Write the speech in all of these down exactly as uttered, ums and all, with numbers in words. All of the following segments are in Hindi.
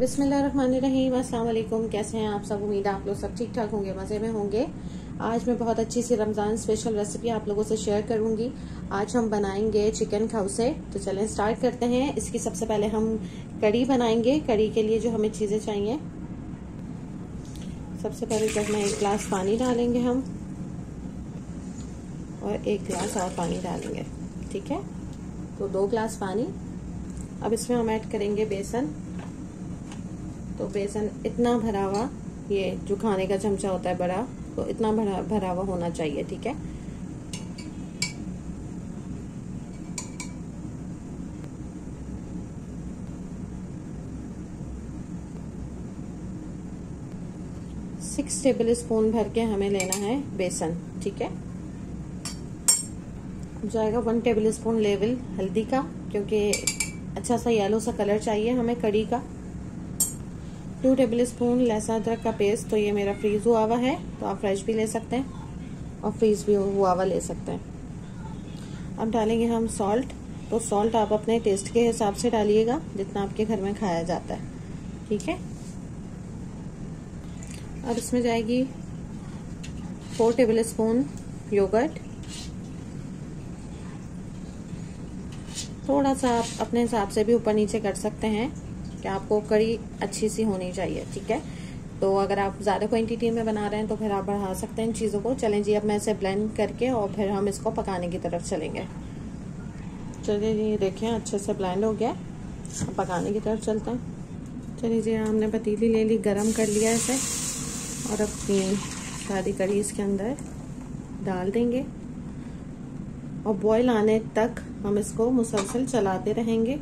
बिस्मिल्लाहिर्रहमानिर्रहीम, अस्सलाम वालेकुम। कैसे हैं आप सब? उम्मीद है आप लोग सब ठीक ठाक होंगे, मज़े में होंगे। आज मैं बहुत अच्छी सी रमज़ान स्पेशल रेसिपी आप लोगों से शेयर करूंगी। आज हम बनाएंगे चिकन खौसे। तो चलें स्टार्ट करते हैं। इसकी सबसे पहले हम कड़ी बनाएंगे। कड़ी के लिए जो हमें चीज़ें चाहिए, सबसे पहले जब में एक गिलास पानी डालेंगे हम, और एक गिलास और पानी डालेंगे। ठीक है, तो दो गिलास पानी। अब इसमें हम ऐड करेंगे बेसन। तो बेसन इतना भरा हुआ, ये जो खाने का चमचा होता है बड़ा, तो इतना भरा भरा हुआ होना चाहिए। ठीक है, सिक्स टेबल स्पून भर के हमें लेना है बेसन। ठीक है, जाएगा वन टेबल स्पून लेवल हल्दी का, क्योंकि अच्छा सा येलो सा कलर चाहिए हमें कड़ी का। टू टेबल स्पून लहसुन अदरक का पेस्ट। तो ये मेरा फ्रीज हुआ हुआ है, तो आप फ्रेश भी ले सकते हैं और फ्रीज भी हुआ हुआ ले सकते हैं। अब डालेंगे हम सॉल्ट। तो सॉल्ट आप अपने टेस्ट के हिसाब से डालिएगा, जितना आपके घर में खाया जाता है। ठीक है, अब इसमें जाएगी फोर टेबल स्पून योगर्ट। थोड़ा सा आप अपने हिसाब से भी ऊपर नीचे कर सकते हैं कि आपको कड़ी अच्छी सी होनी चाहिए। ठीक है, तो अगर आप ज़्यादा क्वांटिटी में बना रहे हैं तो फिर आप बढ़ा सकते हैं इन चीज़ों को। चलें जी, अब मैं इसे ब्लेंड करके और फिर हम इसको पकाने की तरफ चलेंगे। चलिए जी, देखें अच्छे से ब्लेंड हो गया। अब पकाने की तरफ चलते हैं। चलिए जी, हमने पतीली ले ली, गरम कर लिया इसे, और अपनी सारी कड़ी इसके अंदर डाल देंगे और बॉईल आने तक हम इसको मुसलसल चलाते रहेंगे।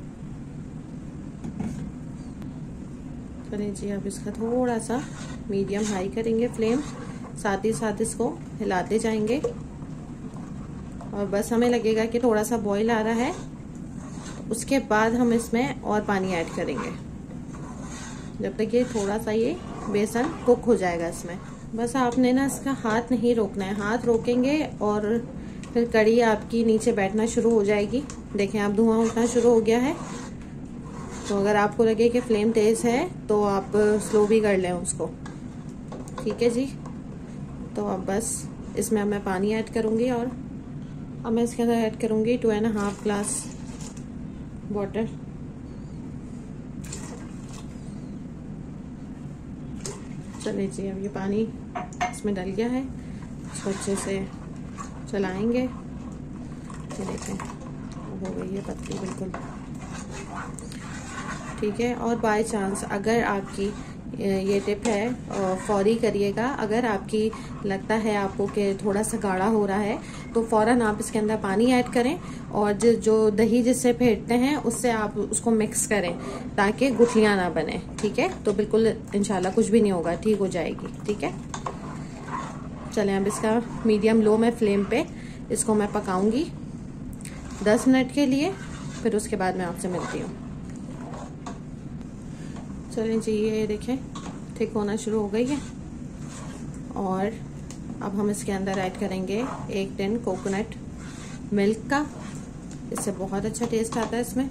चलिए जी, अब इसका थोड़ा सा मीडियम हाई करेंगे फ्लेम, साथ ही साथ इसको हिलाते जाएंगे। और बस हमें लगेगा कि थोड़ा सा बॉईल आ रहा है, उसके बाद हम इसमें और पानी ऐड करेंगे, जब तक ये थोड़ा सा ये बेसन कुक हो जाएगा इसमें। बस आपने ना इसका हाथ नहीं रोकना है, हाथ रोकेंगे और फिर कड़ी आपकी नीचे बैठना शुरू हो जाएगी। देखें, आप धुआं उठना शुरू हो गया है। तो अगर आपको लगे कि फ्लेम तेज है तो आप स्लो भी कर लें उसको। ठीक है जी, तो अब बस इसमें अब मैं पानी ऐड करूंगी, और अब मैं इसके अंदर ऐड करूंगी two and half glass water. चलिए जी, अब ये पानी इसमें डल गया है, इसको अच्छे से चलाएंगे। ये देखें, हो गई है पतली बिल्कुल। ठीक है, और बाय चांस अगर आपकी ये टिप है, फौरी करिएगा। अगर आपकी लगता है आपको कि थोड़ा सा गाढ़ा हो रहा है, तो फौरन आप इसके अंदर पानी ऐड करें, और जो दही जिससे फेंटते हैं उससे आप उसको मिक्स करें, ताकि गुठलियां ना बने। ठीक है, तो बिल्कुल इंशाल्लाह कुछ भी नहीं होगा, ठीक हो जाएगी। ठीक है, चलें अब इसका मीडियम लो में फ्लेम पे इसको मैं पकाऊंगी दस मिनट के लिए, फिर उसके बाद मैं आपसे मिलती हूँ। चलें जी, ये देखें ठीक होना शुरू हो गई है। और अब हम इसके अंदर ऐड करेंगे एक टिन कोकोनट मिल्क का। इससे बहुत अच्छा टेस्ट आता है इसमें।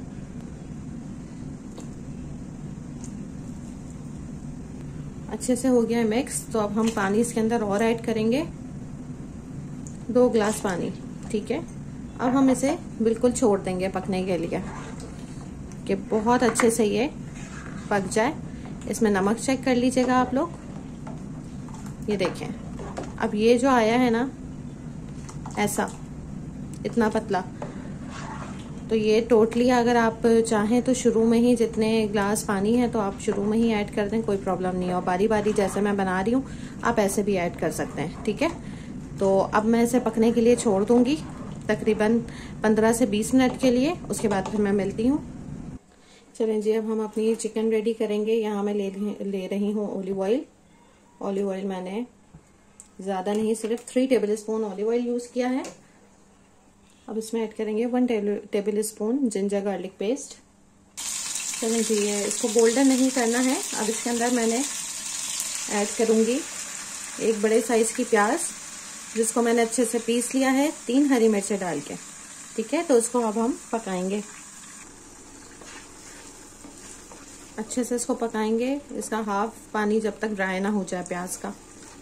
अच्छे से हो गया है मिक्स। तो अब हम पानी इसके अंदर और ऐड करेंगे, दो ग्लास पानी। ठीक है, अब हम इसे बिल्कुल छोड़ देंगे पकने के लिए, कि बहुत अच्छे से ये पक जाए। इसमें नमक चेक कर लीजिएगा आप लोग। ये देखें, अब ये जो आया है ना ऐसा, इतना पतला, तो ये टोटली अगर आप चाहें तो शुरू में ही जितने ग्लास पानी है तो आप शुरू में ही ऐड कर दें, कोई प्रॉब्लम नहीं है। और बारी बारी जैसे मैं बना रही हूँ आप ऐसे भी ऐड कर सकते हैं। ठीक है, तो अब मैं इसे पकने के लिए छोड़ दूंगी तकरीबन पंद्रह से बीस मिनट के लिए, उसके बाद फिर मैं मिलती हूँ। चलें जी, अब हम अपनी चिकन रेडी करेंगे। यहाँ मैं ले ले रही हूँ ऑलिव ऑयल। ऑलिव ऑयल मैंने ज़्यादा नहीं, सिर्फ three tablespoon olive oil use किया है। अब इसमें ऐड करेंगे one tablespoon ginger garlic paste. चलें जी, ये इसको गोल्डन नहीं करना है। अब इसके अंदर मैंने ऐड करूँगी एक बड़े साइज़ की प्याज, जिसको मैंने अच्छे से पीस लिया है, तीन हरी मिर्चें डाल के। ठीक है, तो इसको अब हम पकाएंगे। अच्छे से इसको पकाएंगे, इसका हाफ पानी जब तक ड्राई ना हो जाए प्याज का।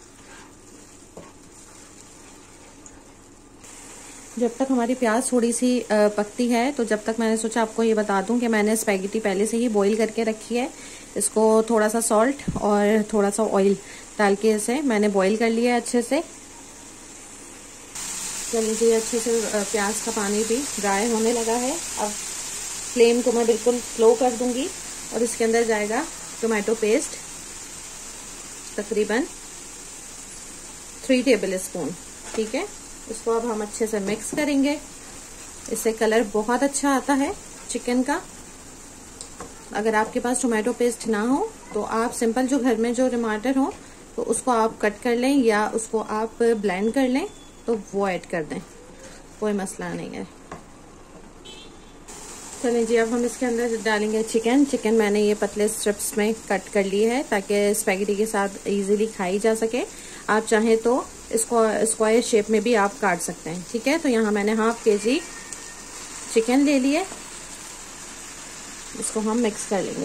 जब तक हमारी प्याज थोड़ी सी पकती है, तो जब तक मैंने सोचा आपको ये बता दूं कि मैंने स्पैगेटी पहले से ही बॉईल करके रखी है। इसको थोड़ा सा सॉल्ट और थोड़ा सा ऑयल डाल के इसे मैंने बॉईल कर लिया है अच्छे से। चलिए अच्छे से प्याज का पानी भी ड्राई होने लगा है। अब फ्लेम को मैं बिल्कुल स्लो कर दूंगी और इसके अंदर जाएगा टोमेटो पेस्ट, तकरीबन थ्री टेबल स्पून। ठीक है, इसको अब हम अच्छे से मिक्स करेंगे। इससे कलर बहुत अच्छा आता है चिकन का। अगर आपके पास टोमेटो पेस्ट ना हो तो आप सिंपल जो घर में जो टमाटर हो तो उसको आप कट कर लें या उसको आप ब्लेंड कर लें तो वो ऐड कर दें, कोई मसला नहीं है। चलिए जी, अब हम इसके अंदर डालेंगे चिकन। चिकन मैंने ये पतले स्ट्रिप्स में कट कर ली है ताकि स्पैगेटी के साथ इजीली खाई जा सके। आप चाहें तो इसको स्क्वायर शेप में भी आप काट सकते हैं। ठीक है, तो यहाँ मैंने हाफ के जी चिकन ले लिए, इसको हम मिक्स कर लेंगे।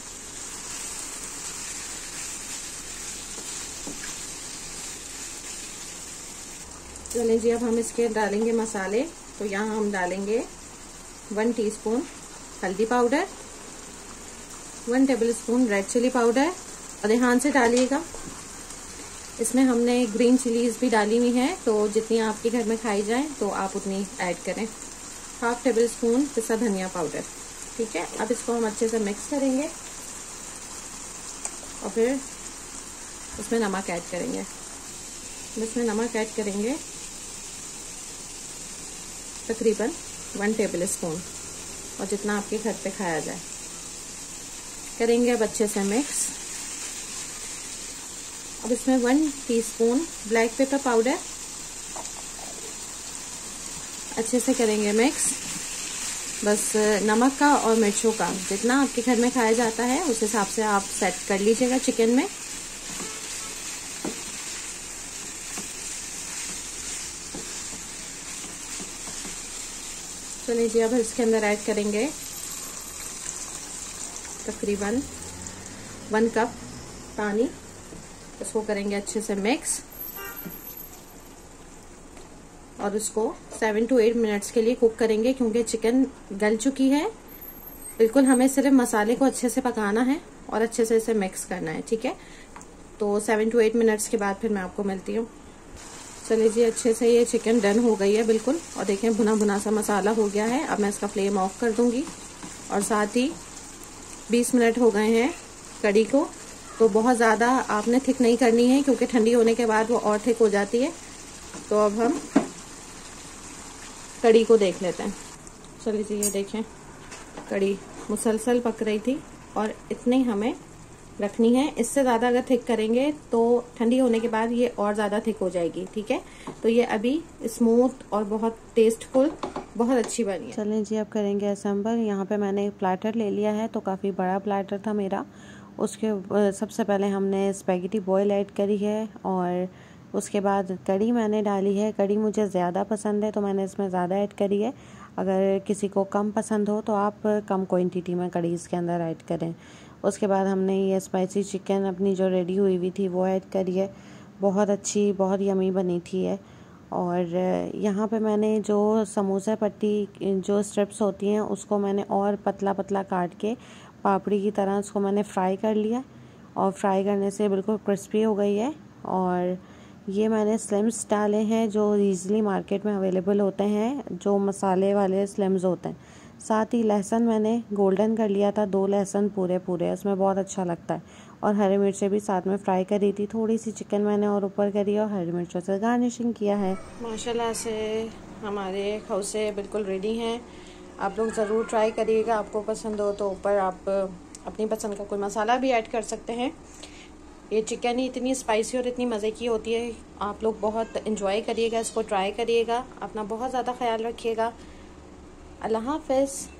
चलिए जी, अब हम इसके डालेंगे मसाले। तो यहाँ हम डालेंगे वन टीस्पून हल्दी powder, one tablespoon red chilli powder, और ध्यान से डालिएगा। इसमें हमने ग्रीन चिलीज भी डाली हुई है, तो जितनी आपके घर में खाई जाए तो आप उतनी ऐड करें। हाफ टेबल स्पून पिसा धनिया पाउडर। ठीक है, अब इसको हम अच्छे से मिक्स करेंगे और फिर इसमें नमक ऐड करेंगे। इसमें नमक ऐड करेंगे तकरीबन वन टेबल स्पून, और जितना आपके घर पे खाया जाए। करेंगे अब अच्छे से मिक्स। अब इसमें one teaspoon black pepper powder, अच्छे से करेंगे मिक्स। बस नमक का और मिर्चों का जितना आपके घर में खाया जाता है उस हिसाब से आप सेट कर लीजिएगा चिकन में। चलिए जी, अब इसके अंदर ऐड करेंगे तकरीबन वन कप पानी। इसको करेंगे अच्छे से मिक्स और इसको सेवन टू एट मिनट्स के लिए कुक करेंगे, क्योंकि चिकन गल चुकी है बिल्कुल। हमें सिर्फ मसाले को अच्छे से पकाना है और अच्छे से इसे मिक्स करना है। ठीक है, तो सेवन टू एट मिनट्स के बाद फिर मैं आपको मिलती हूँ। चलिए जी, अच्छे से ये चिकन डन हो गई है बिल्कुल, और देखें भुना भुना सा मसाला हो गया है। अब मैं इसका फ्लेम ऑफ कर दूंगी, और साथ ही बीस मिनट हो गए हैं कड़ी को। तो बहुत ज़्यादा आपने थिक नहीं करनी है, क्योंकि ठंडी होने के बाद वो और थिक हो जाती है। तो अब हम कड़ी को देख लेते हैं। चलिए जी, ये देखें कड़ी मुसलसल पक रही थी, और इतनी हमें रखनी है। इससे ज़्यादा अगर थिक करेंगे तो ठंडी होने के बाद ये और ज़्यादा थिक हो जाएगी। ठीक है, तो ये अभी स्मूथ और बहुत टेस्टफुल, बहुत अच्छी बनी है। चलें जी, अब करेंगे असेंबल। यहाँ पे मैंने एक प्लेटर ले लिया है, तो काफ़ी बड़ा प्लेटर था मेरा। उसके सबसे पहले हमने स्पैगेटी बॉयल ऐड करी है, और उसके बाद कड़ी मैंने डाली है। कड़ी मुझे ज़्यादा पसंद है तो मैंने इसमें ज़्यादा ऐड करी है। अगर किसी को कम पसंद हो तो आप कम क्वांटिटी में कड़ी इसके अंदर ऐड करें। उसके बाद हमने ये स्पाइसी चिकन अपनी जो रेडी हुई हुई थी वो ऐड करी है। बहुत अच्छी, बहुत यमी बनी थी है। और यहाँ पे मैंने जो समोसा पट्टी जो स्ट्रिप्स होती हैं उसको मैंने और पतला पतला काट के पापड़ी की तरह उसको मैंने फ्राई कर लिया, और फ्राई करने से बिल्कुल क्रिस्पी हो गई है। और ये मैंने स्लिम्स डाले हैं जो ईज़िली मार्केट में अवेलेबल होते हैं, जो मसाले वाले स्लिम्स होते हैं। साथ ही लहसुन मैंने गोल्डन कर लिया था, दो लहसुन पूरे पूरे, उसमें बहुत अच्छा लगता है। और हरी मिर्चें भी साथ में फ्राई करी थी। थोड़ी सी चिकन मैंने और ऊपर करी और हरी मिर्चों से गार्निशिंग किया है। माशाल्लाह से हमारे खौसे बिल्कुल रेडी हैं। आप लोग ज़रूर ट्राई करिएगा। आपको पसंद हो तो ऊपर आप अपनी पसंद का कोई मसाला भी ऐड कर सकते हैं। ये चिकन ही इतनी स्पाइसी और इतनी मज़े की होती है। आप लोग बहुत इंजॉय करिएगा, इसको ट्राई करिएगा। अपना बहुत ज़्यादा ख्याल रखिएगा। अल्लाह हाफ़िज़।